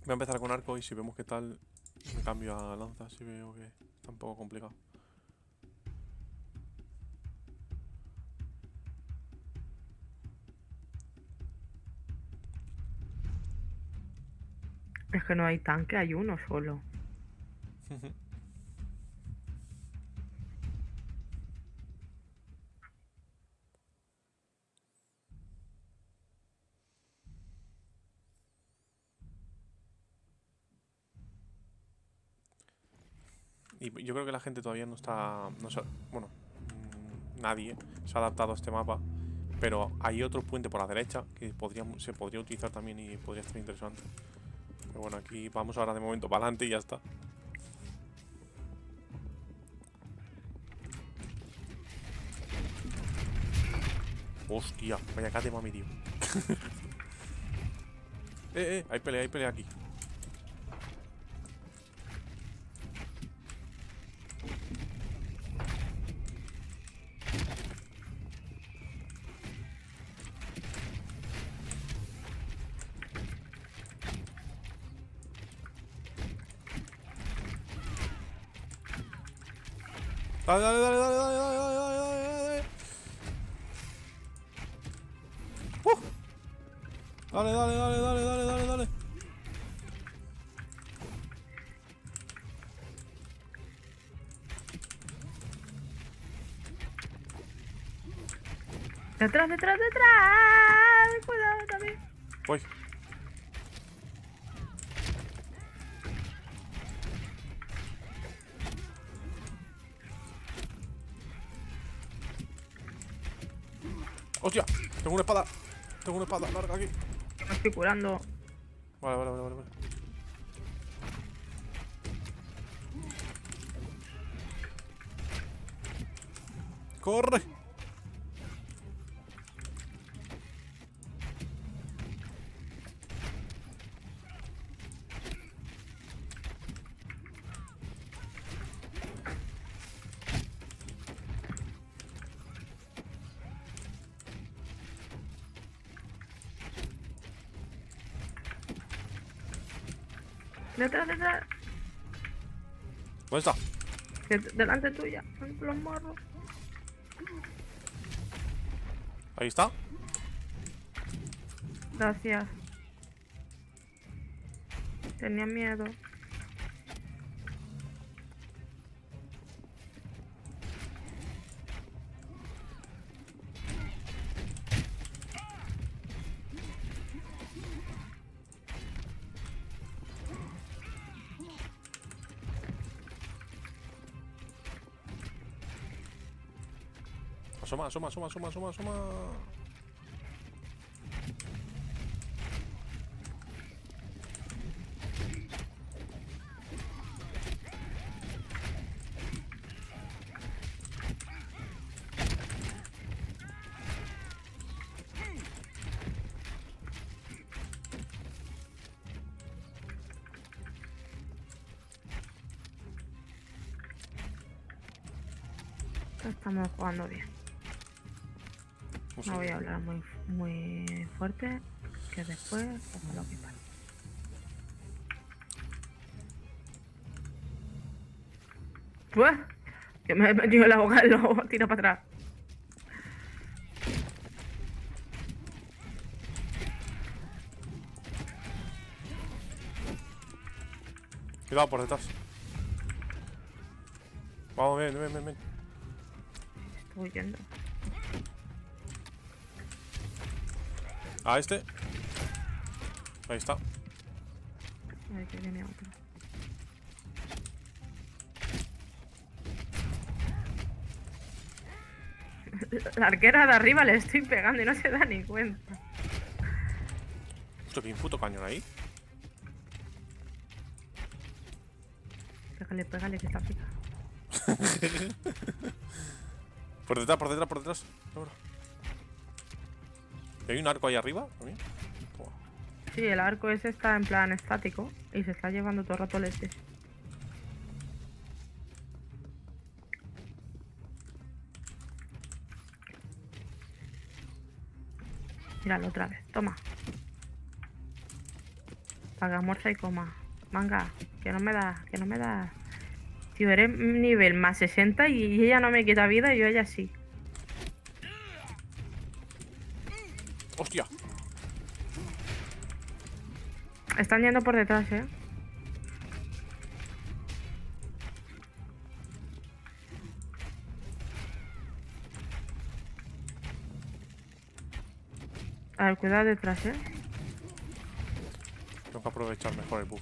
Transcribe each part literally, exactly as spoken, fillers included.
Voy a empezar con arco y si vemos qué tal, me cambio a lanza si veo que está un poco complicado. Es que no hay tanque, hay uno solo. Y yo creo que la gente todavía no está... No se, bueno, mmm, nadie se ha adaptado a este mapa. Pero hay otro puente por la derecha que podría, se podría utilizar también y podría estar interesante. Pero bueno, aquí vamos ahora de momento para adelante y ya está. Hostia, vaya cate mami, tío. eh, eh, hay pelea, hay pelea aquí. Dale, dale, dale, dale, dale, dale, dale, dale, dale. Uh. Dale, dale, dale, dale, dale, dale, dale. ¡Detrás, detrás, detrás! Cuidado también. Voy. ¡Hostia! Tengo una espada. Tengo una espada larga aquí. Me estoy curando. Vale, vale, vale, vale, vale. ¡Corre! Detrás, detrás. ¿Dónde está? Que delante tuya. Los morros. Ahí está. Gracias. Tenía miedo. Asoma, asoma, asoma, asoma, asoma, asoma. Estamos jugando bien. No sé. No voy a hablar muy, muy fuerte, que después como lo que pasa. Pues, que me he metido en la boca del lobo, tira para atrás. Cuidado por detrás. Vamos, ven, ven, ven, ven. Estoy huyendo. A este. Ahí está. A ver que viene otro. La arquera de arriba le estoy pegando y no se da ni cuenta. Hostia, que hay un puto cañón ahí. Pégale, pégale, que está pica. Por detrás, por detrás, por detrás. Ahora. ¿Y hay un arco ahí arriba también? Toma. Sí, el arco ese está en plan estático y se está llevando todo el rato leches. Míralo otra vez, toma. Para que almuerza y coma. Manga, que no me da, que no me da. Tío, eres nivel más sesenta y ella no me quita vida y yo a ella sí. ¡Hostia! Están yendo por detrás, ¿eh? A ver, cuidado detrás, ¿eh? Tengo que aprovechar mejor el bufo.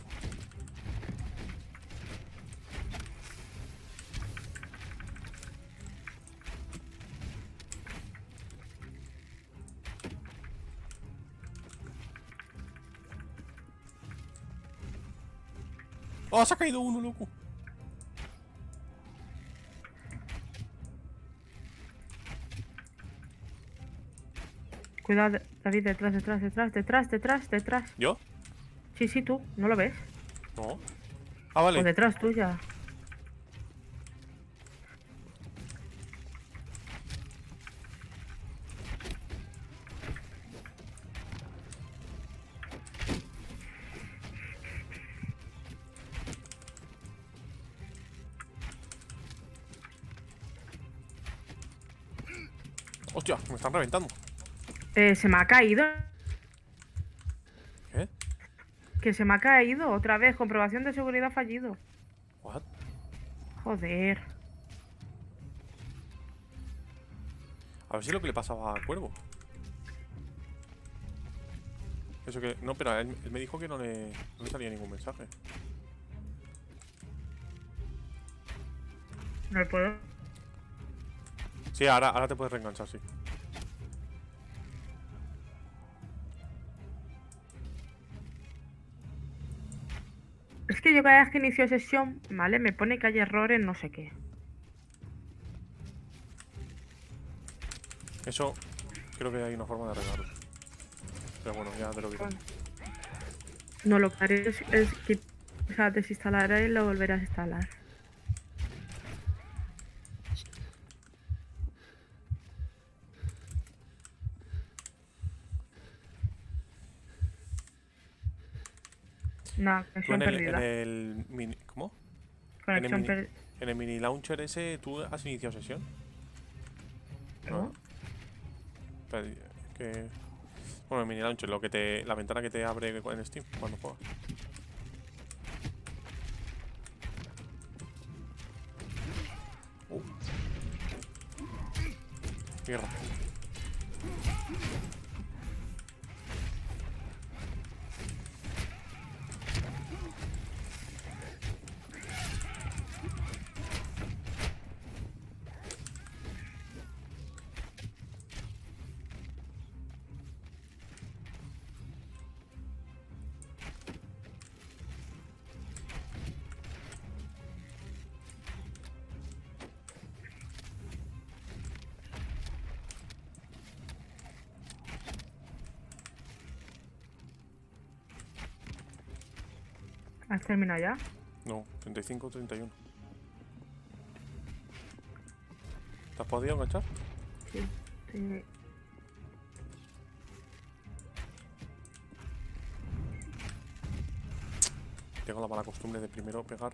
¡Oh, se ha caído uno, loco! Cuidado, David, detrás, detrás, detrás, detrás, detrás, detrás. ¿Yo? Sí, sí, tú, ¿no lo ves? No. Ah, vale. Pues detrás tuya. ¡Hostia! Me están reventando. Eh, se me ha caído. ¿Qué? Que se me ha caído otra vez. Comprobación de seguridad fallido. ¿What? Joder. A ver si es lo que le pasaba al cuervo. Eso que... No, pero él, él me dijo que no le, no le salía ningún mensaje. No lo puedo. Sí, ahora, ahora te puedes reenganchar, sí. Es que yo cada vez que inicio sesión, ¿vale? Me pone que hay errores, no sé qué. Eso... Creo que hay una forma de arreglarlo. Pero bueno, ya te lo diré. No, lo que haré es, es que, o sea, desinstalaré y lo volveré a instalar. No, Tú en conexión el, en perdida. el mini... ¿Cómo? En el Conexión mini, perdida. en el mini launcher ese, ¿tú has iniciado sesión? ¿No? Espera, que... Bueno, el mini launcher, lo que te, la ventana que te abre en Steam cuando juegas. Uh. Mierda. ¿Has terminado ya? No, treinta y cinco, treinta y uno. ¿Te has podido enganchar? Sí. Sí. Tengo la mala costumbre de primero pegar.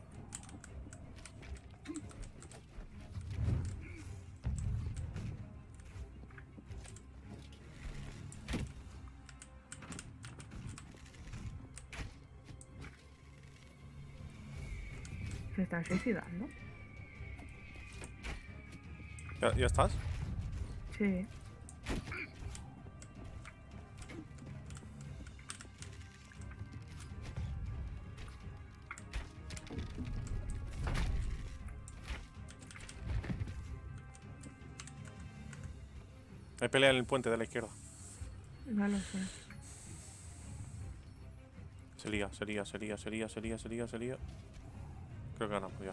Se están suicidando. ¿Ya, ya estás? Sí. Hay pelea en el puente de la izquierda. No lo sé. Se lía, se lía, se lía, se lía, se lía, se lía, se lía. Creo que ganamos ya.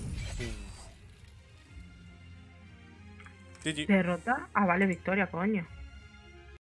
G G. ¿Derrota? Ah, vale, victoria, coño.